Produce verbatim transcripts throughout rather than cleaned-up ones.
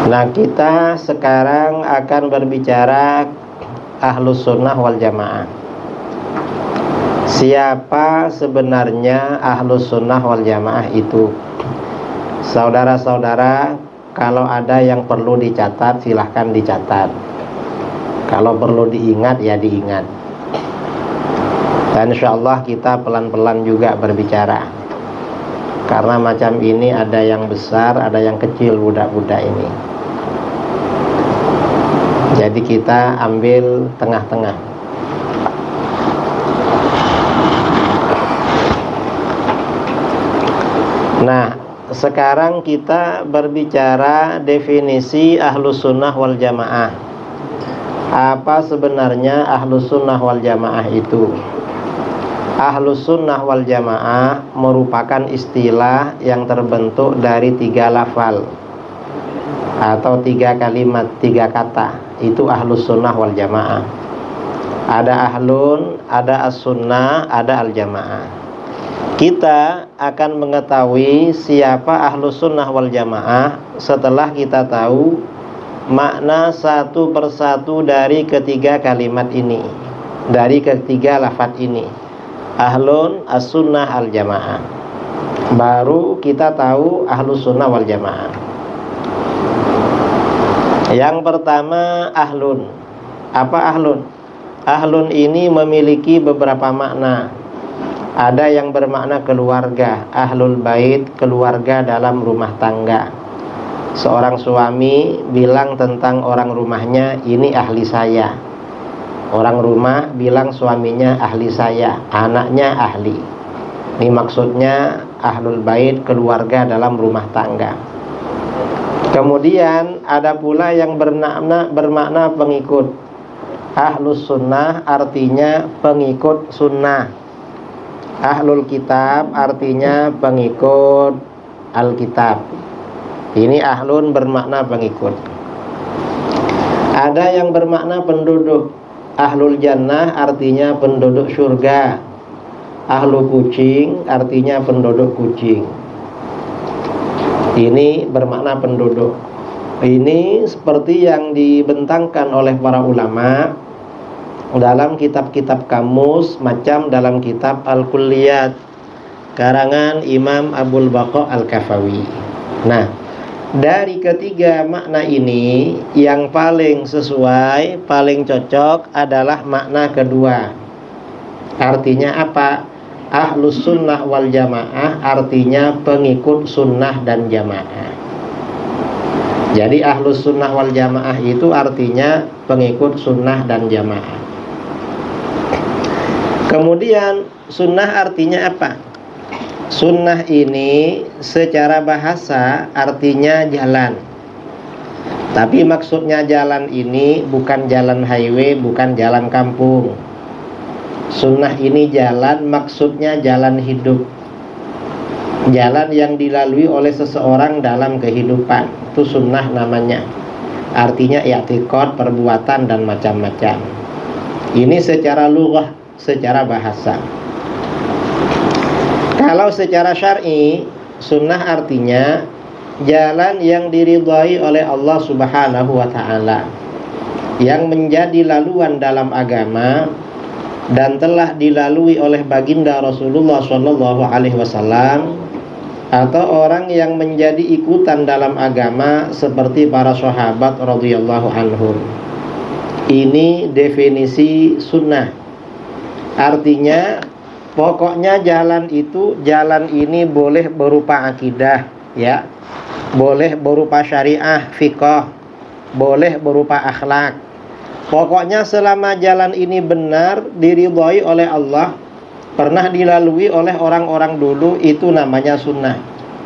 Nah, kita sekarang akan berbicara Ahlus Sunnah wal Jamaah. Siapa sebenarnya Ahlus Sunnah wal Jamaah itu? Saudara-saudara, kalau ada yang perlu dicatat, silahkan dicatat. Kalau perlu diingat, ya diingat. Dan insya Allah kita pelan-pelan juga berbicara, karena macam ini ada yang besar, ada yang kecil budak-budak ini. Jadi kita ambil tengah-tengah. Nah, sekarang kita berbicara definisi Ahlus Sunnah wal Jamaah. Apa sebenarnya Ahlus Sunnah wal Jamaah itu? Ahlus Sunnah wal Jamaah merupakan istilah yang terbentuk dari tiga lafal atau tiga kalimat, tiga kata. Itu Ahlus Sunnah wal Jamaah. Ada ahlun, ada as-sunnah, ada al-jamaah. Kita akan mengetahui siapa Ahlus Sunnah wal Jamaah setelah kita tahu makna satu persatu dari ketiga kalimat ini, dari ketiga lafaz ini, ahlun, as-sunnah, al-jamaah. Baru kita tahu Ahlus Sunnah wal Jamaah. Yang pertama, ahlun. Apa ahlun? Ahlun ini memiliki beberapa makna. Ada yang bermakna keluarga, ahlul bait, keluarga dalam rumah tangga. Seorang suami bilang tentang orang rumahnya, ini ahli saya. Orang rumah bilang suaminya ahli saya, anaknya ahli. Ini maksudnya ahlul bait, keluarga dalam rumah tangga. Kemudian ada pula yang bermakna, bermakna pengikut. Ahlus sunnah artinya pengikut sunnah. Ahlul kitab artinya pengikut Alkitab. Ini ahlun bermakna pengikut. Ada yang bermakna penduduk. Ahlul jannah artinya penduduk surga. Ahlu kucing artinya penduduk kucing. Ini bermakna penduduk. Ini seperti yang dibentangkan oleh para ulama dalam kitab-kitab kamus, macam dalam kitab Al-Kulliyat karangan Imam Abul Baqa Al-Kafawi. Nah, dari ketiga makna ini yang paling sesuai, paling cocok adalah makna kedua. Artinya apa? Ahlus Sunnah wal Jamaah artinya pengikut sunnah dan jamaah. Jadi Ahlus Sunnah wal Jamaah itu artinya pengikut sunnah dan jamaah. Kemudian sunnah artinya apa? Sunnah ini secara bahasa artinya jalan. Tapi maksudnya jalan ini bukan jalan highway, bukan jalan kampung. Sunnah ini jalan, maksudnya jalan hidup. Jalan yang dilalui oleh seseorang dalam kehidupan. Itu sunnah namanya. Artinya i'tiqad, perbuatan, dan macam-macam. Ini secara lughah, secara bahasa. Kalau secara syar'i, sunnah artinya jalan yang diridhai oleh Allah Subhanahu wa ta'ala, yang menjadi laluan dalam agama dan telah dilalui oleh baginda Rasulullah shallallahu alaihi wasallam, atau orang yang menjadi ikutan dalam agama seperti para sahabat radhiyallahu anhum. Ini definisi sunnah. Artinya pokoknya jalan itu, jalan ini boleh berupa akidah, ya, boleh berupa syariah, fiqh, boleh berupa akhlak. Pokoknya selama jalan ini benar, diridhai oleh Allah, pernah dilalui oleh orang-orang dulu, itu namanya sunnah.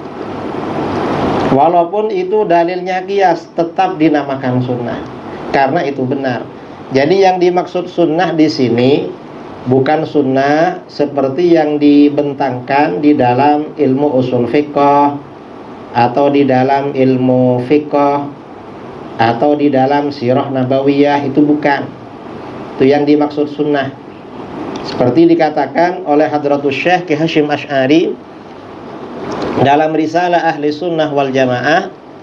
Walaupun itu dalilnya qiyas, tetap dinamakan sunnah, karena itu benar. Jadi yang dimaksud sunnah di sini bukan sunnah seperti yang dibentangkan di dalam ilmu usul fiqh, atau di dalam ilmu fiqh, atau di dalam sirah nabawiyah. Itu bukan. Itu yang dimaksud sunnah. Seperti dikatakan oleh Hadratus Syekh Ki Hasyim Asy'ari dalam risalah Ahli Sunnah wal Jamaah,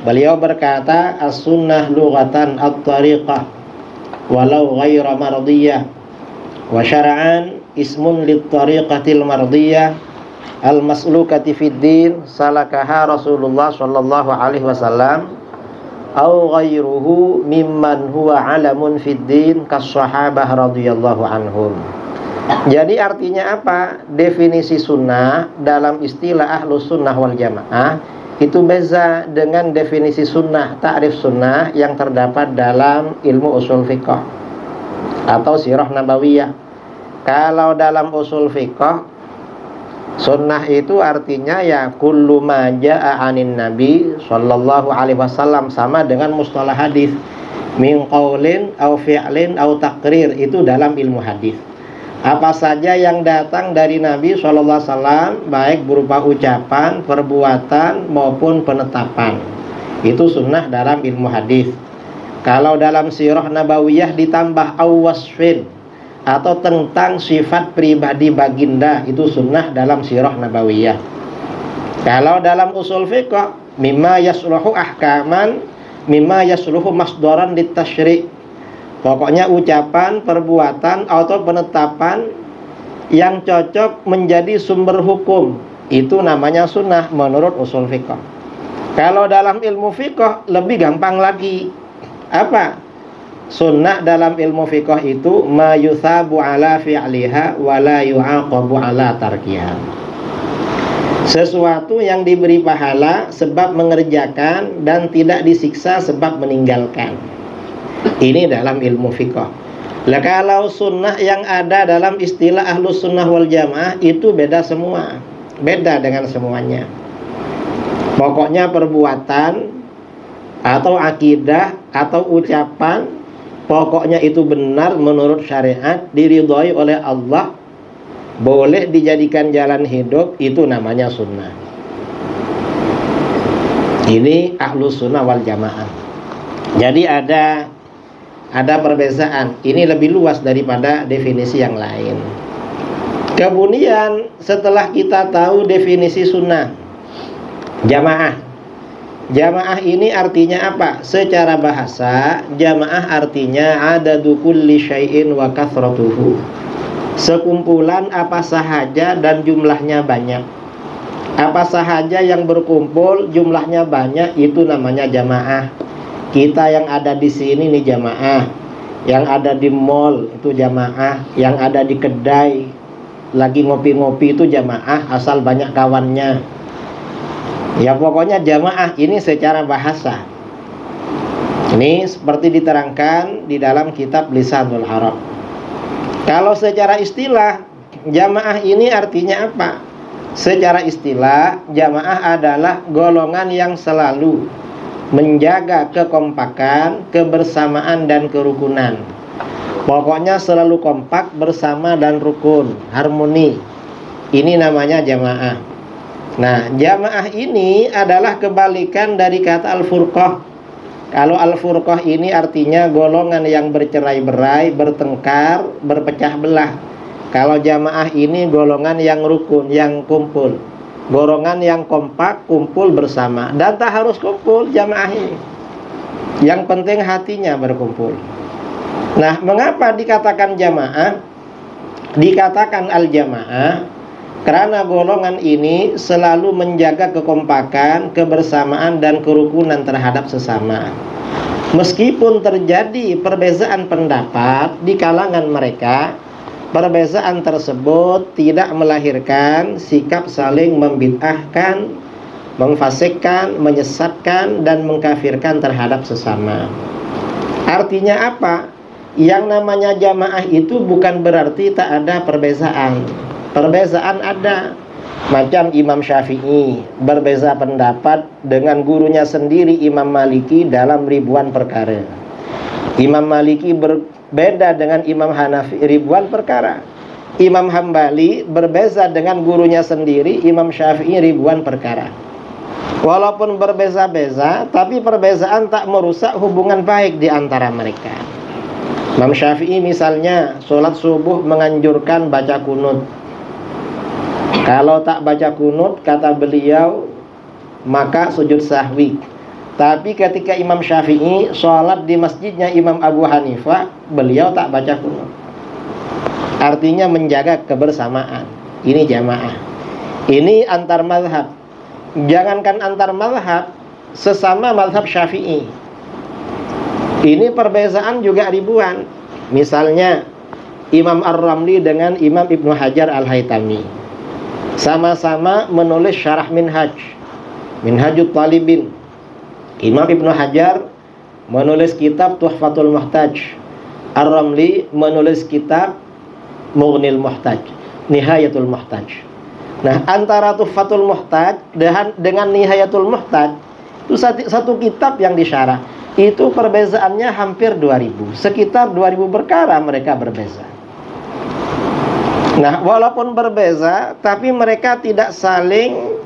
Beliau berkata, as-sunnah lughatan at-tariqah walau ghaira mardiyah, wa syara'an ismun lit-tariqatil mardiyah al-maslukati fid din salakaha Rasulullah sallallahu alaihi wasallam au ghairuhu mimman huwa alamun fid din kas-sahabah radhiyallahu anhum. Jadi artinya apa? Definisi sunnah dalam istilah Ahlus Sunnah wal Jamaah itu beza dengan definisi sunnah, ta'rif sunnah yang terdapat dalam ilmu usul fiqh atau sirah nabawiyah. Kalau dalam usul fiqh, sunnah itu artinya ya kullu ma jaa anin nabi sallallahu alaihi wasallam, sama dengan mustalah hadis, min qaulin au fi'lin au taqrir, itu dalam ilmu hadis. Apa saja yang datang dari Nabi shallallahu alaihi wasallam, baik berupa ucapan, perbuatan maupun penetapan, itu sunnah dalam ilmu hadis. Kalau dalam sirah nabawiyah ditambah awasfin atau tentang sifat pribadi baginda, itu sunnah dalam sirah nabawiyah. Kalau dalam usul fiqh, mimma yasluhu ahkaman, mimma yasluhu masdaran litasyri', pokoknya ucapan, perbuatan atau penetapan yang cocok menjadi sumber hukum, itu namanya sunnah menurut usul fiqh. Kalau dalam ilmu fiqh lebih gampang lagi. Apa? Sunnah dalam ilmu fiqh itu ma yuthabu ala fi'liha wa la yu'aqabu ala tarkiha. Sesuatu yang diberi pahala sebab mengerjakan dan tidak disiksa sebab meninggalkan. Ini dalam ilmu fiqh. Lah kalau sunnah yang ada dalam istilah Ahlus Sunnah wal Jamaah itu beda semua, beda dengan semuanya. Pokoknya perbuatan atau akidah atau ucapan, pokoknya itu benar menurut syariat, diridhoi oleh Allah, boleh dijadikan jalan hidup, itu namanya sunnah. Ini Ahlus Sunnah wal Jamaah. Jadi ada Ada perbedaan. Ini lebih luas daripada definisi yang lain. Kemudian setelah kita tahu definisi sunnah, jamaah. Jamaah ini artinya apa? Secara bahasa, jamaah artinya adadu kulli syai'in wa kathratuhu. Sekumpulan apa sahaja dan jumlahnya banyak. Apa sahaja yang berkumpul jumlahnya banyak, itu namanya jamaah. Kita yang ada di sini nih jamaah, yang ada di mall itu jamaah, yang ada di kedai lagi ngopi-ngopi itu jamaah, asal banyak kawannya. Ya pokoknya jamaah ini secara bahasa. Ini seperti diterangkan di dalam kitab Lisanul Arab. Kalau secara istilah, jamaah ini artinya apa? Secara istilah, jamaah adalah golongan yang selalu menjaga kekompakan, kebersamaan dan kerukunan. Pokoknya selalu kompak, bersama dan rukun, harmoni. Ini namanya jamaah. Nah, jamaah ini adalah kebalikan dari kata al-furqah. Kalau al-furqah ini artinya golongan yang bercerai-berai, bertengkar, berpecah belah. Kalau jamaah ini golongan yang rukun, yang kumpul, golongan yang kompak, kumpul bersama. Dan tak harus kumpul jamaah ini, yang penting hatinya berkumpul. Nah, mengapa dikatakan jamaah? Dikatakan al-jamaah karena golongan ini selalu menjaga kekompakan, kebersamaan dan kerukunan terhadap sesama. Meskipun terjadi perbedaan pendapat di kalangan mereka, perbedaan tersebut tidak melahirkan sikap saling membid'ahkan, memfasikkan, menyesatkan, dan mengkafirkan terhadap sesama. Artinya apa? Yang namanya jamaah itu bukan berarti tak ada perbedaan. Perbedaan ada. Macam Imam Syafi'i berbeza pendapat dengan gurunya sendiri Imam Maliki dalam ribuan perkara. Imam Maliki berbeda dengan Imam Hanafi ribuan perkara. Imam Hambali berbeza dengan gurunya sendiri Imam Syafi'i ribuan perkara. Walaupun berbeza-beza, tapi perbezaan tak merusak hubungan baik di antara mereka. Imam Syafi'i misalnya sholat subuh menganjurkan baca kunut. Kalau tak baca kunut, kata beliau, maka sujud sahwi. Tapi ketika Imam Syafi'i sholat di masjidnya Imam Abu Hanifah, beliau tak baca kunut. Artinya menjaga kebersamaan. Ini jamaah. Ini antar mazhab. Jangankan antar mazhab, sesama mazhab Syafi'i. Ini perbezaan juga ribuan. Misalnya Imam Ar-Ramli dengan Imam Ibnu Hajar Al-Haytami, sama-sama menulis syarah Minhaj, Minhajut Talibin. Imam Ibnu Hajar menulis kitab Tuhfatul Muhtaj, Ar-Ramli menulis kitab Mughnil Muhtaj, Nihayatul Muhtaj. Nah, antara Tuhfatul Muhtaj dengan, dengan Nihayatul Muhtaj itu satu, satu kitab yang disyarah. Itu perbezaannya hampir dua ribu. Sekitar dua ribu perkara mereka berbeza. Nah, walaupun berbeza, tapi mereka tidak saling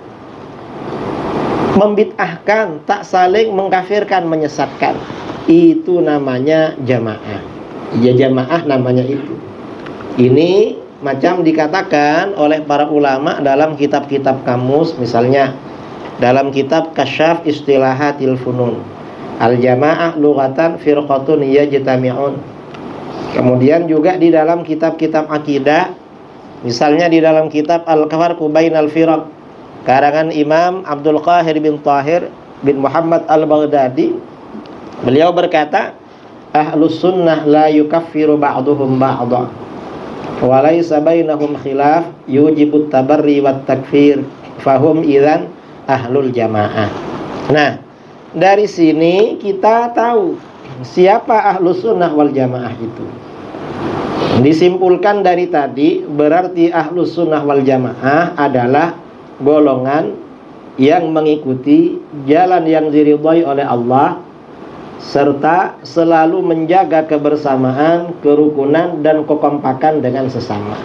membid'ahkan, tak saling mengkafirkan, menyesatkan. Itu namanya jamaah. Ya, jamaah namanya itu. Ini macam dikatakan oleh para ulama dalam kitab-kitab kamus, misalnya dalam kitab Kasyaf Istilahatil Funun, Al-Jamaah Lughatan Firqatun Yajtami'un. Kemudian juga di dalam kitab-kitab akidah, misalnya di dalam kitab Al-Farqu Bainal Firaq, karangan Imam Abdul Qahir bin Tahir bin Muhammad Al-Baghdadi, beliau berkata, Ahlus sunnah la yukaffiru ba'duhum ba'da wa laysa bainahum khilaf yujibut tabarri wat takfir fahum idzan ahlul jamaah. Nah, dari sini kita tahu siapa Ahlus sunnah wal jamaah itu. Disimpulkan dari tadi, berarti Ahlus sunnah wal jamaah adalah golongan yang mengikuti jalan yang diridhai oleh Allah, serta selalu menjaga kebersamaan, kerukunan, dan kekompakan dengan sesama.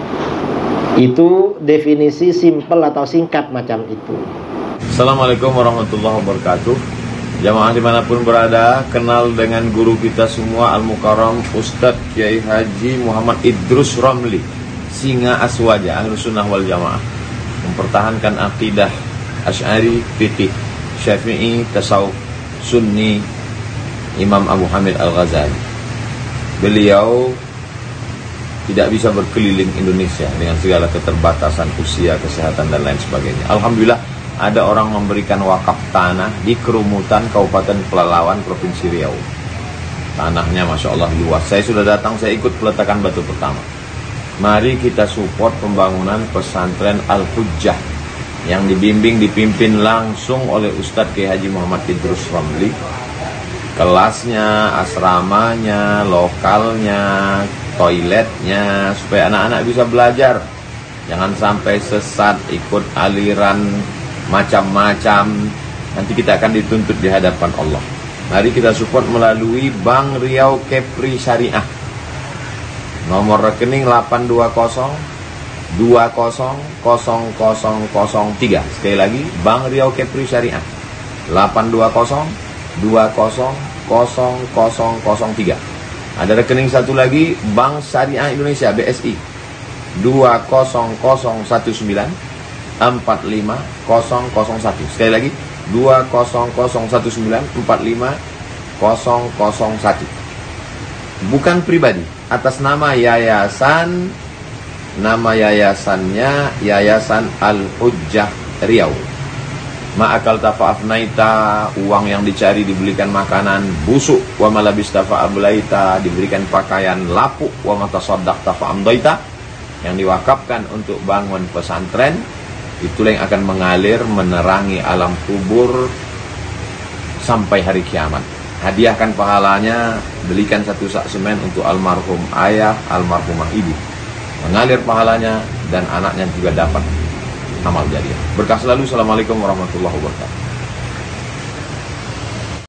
Itu definisi simpel atau singkat macam itu. Assalamualaikum warahmatullahi wabarakatuh. Jamaah dimanapun berada, kenal dengan guru kita semua Al-Mukarram Ustadz Kiai Haji Muhammad Idrus Ramli, Singa Aswaja, Ahlus Sunnah wal Jamaah, mempertahankan akidah Asy'ari, fikih, Syafi'i, tasawuf, Sunni, Imam Abu Hamid Al-Ghazali. Beliau tidak bisa berkeliling Indonesia dengan segala keterbatasan usia, kesehatan, dan lain sebagainya. Alhamdulillah ada orang memberikan wakaf tanah di Kerumutan, Kabupaten Pelalawan, Provinsi Riau. Tanahnya Masya Allah luas. Saya sudah datang, saya ikut peletakan batu pertama. Mari kita support pembangunan pesantren Al-Hujjah yang dibimbing, dipimpin langsung oleh Ustadz Kiai Haji Muhammad Idrus Ramli. Kelasnya, asramanya, lokalnya, toiletnya, supaya anak-anak bisa belajar. Jangan sampai sesat, ikut aliran macam-macam. Nanti kita akan dituntut di hadapan Allah. Mari kita support melalui Bank Riau Kepri Syariah. Nomor rekening delapan dua nol dua nol nol nol nol tiga. Sekali lagi, Bank Riau Kepri Syariah delapan dua nol dua nol nol nol nol tiga. Ada rekening satu lagi, Bank Syariah Indonesia B S I dua nol nol satu sembilan empat lima nol nol satu. Sekali lagi, dua nol nol satu sembilan empat lima nol nol satu. Bukan pribadi, atas nama yayasan. Nama yayasannya Yayasan Al-Hujjah Riau. Ma'akal tafa'afnaita, uang yang dicari dibelikan makanan busuk. Wa malabis tafa'ablaita, diberikan pakaian lapuk. Wa matasaddaq tafa'amdaita, yang diwakafkan untuk bangun pesantren. Itulah yang akan mengalir menerangi alam kubur sampai hari kiamat. Hadiahkan pahalanya, belikan satu sak semen untuk almarhum ayah, almarhumah ibu. Mengalir pahalanya dan anaknya juga dapat amal jariah. Berkah selalu. Assalamualaikum warahmatullahi wabarakatuh.